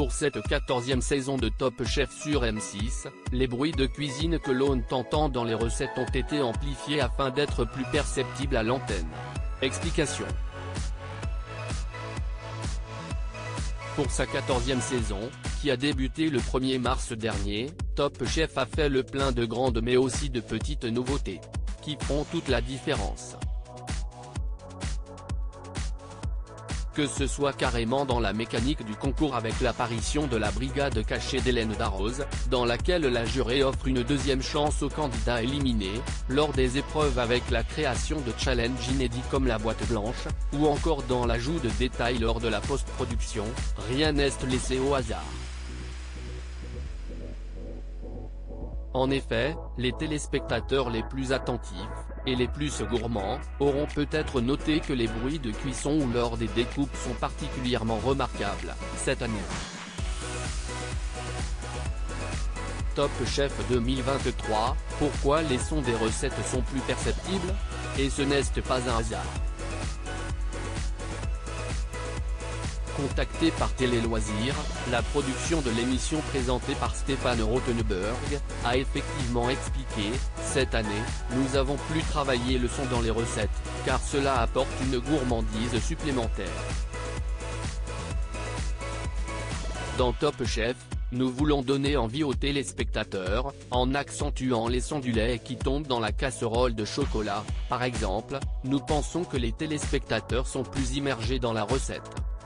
Pour cette 14e saison de Top Chef sur M6, les bruits de cuisine que l'on entend dans les recettes ont été amplifiés afin d'être plus perceptibles à l'antenne. Explication. Pour sa 14e saison, qui a débuté le 1er mars dernier, Top Chef a fait le plein de grandes mais aussi de petites nouveautés, qui font toute la différence. Que ce soit carrément dans la mécanique du concours avec l'apparition de la brigade cachée d'Hélène Darroze, dans laquelle la jurée offre une deuxième chance aux candidats éliminés, lors des épreuves avec la création de challenges inédits comme la boîte blanche, ou encore dans l'ajout de détails lors de la post-production, rien n'est laissé au hasard. En effet, les téléspectateurs les plus attentifs, et les plus gourmands, auront peut-être noté que les bruits de cuisson ou lors des découpes sont particulièrement remarquables, cette année. Top Chef 2023, pourquoi les sons des recettes sont plus perceptibles? Et ce n'est pas un hasard. Contacté par Télé Loisirs, la production de l'émission présentée par Stéphane Rothenberg, a effectivement expliqué, cette année, nous avons plus travaillé le son dans les recettes, car cela apporte une gourmandise supplémentaire. Dans Top Chef, nous voulons donner envie aux téléspectateurs, en accentuant les sons du lait qui tombe dans la casserole de chocolat, par exemple, nous pensons que les téléspectateurs sont plus immergés dans la recette.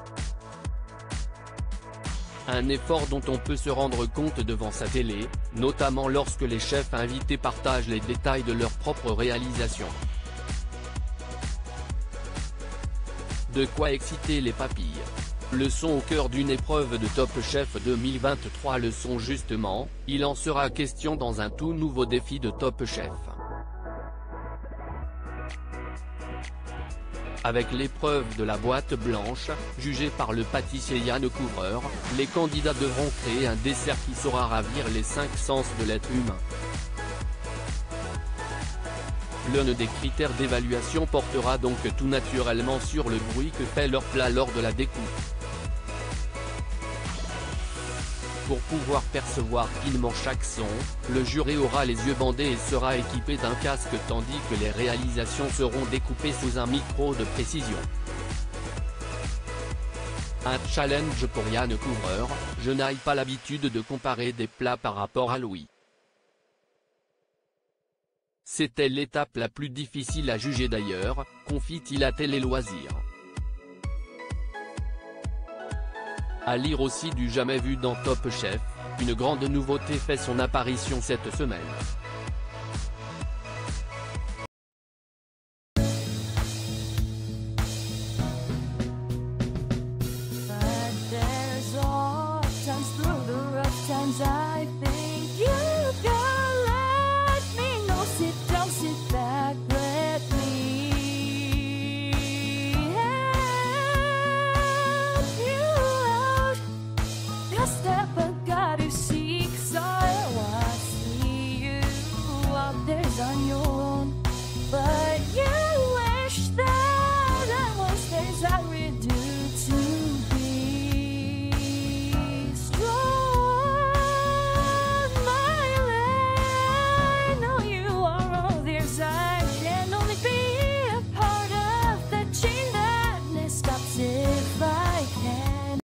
Un effort dont on peut se rendre compte devant sa télé, notamment lorsque les chefs invités partagent les détails de leur propre réalisation. De quoi exciter les papilles. Le son au cœur d'une épreuve de Top Chef 2023. Le son justement, il en sera question dans un tout nouveau défi de Top Chef. Avec l'épreuve de la boîte blanche, jugée par le pâtissier Yann Couvreur, les candidats devront créer un dessert qui saura ravir les 5 sens de l'être humain. L'un des critères d'évaluation portera donc tout naturellement sur le bruit que fait leur plat lors de la découpe. Pour pouvoir percevoir finement chaque son, le jury aura les yeux bandés et sera équipé d'un casque tandis que les réalisations seront découpées sous un micro de précision. Un challenge pour Yann Couvreur, je n'ai pas l'habitude de comparer des plats par rapport à Louis. C'était l'étape la plus difficile à juger d'ailleurs, confie-t-il à Télé Loisirs. À lire aussi du jamais vu dans Top Chef, une grande nouveauté fait son apparition cette semaine.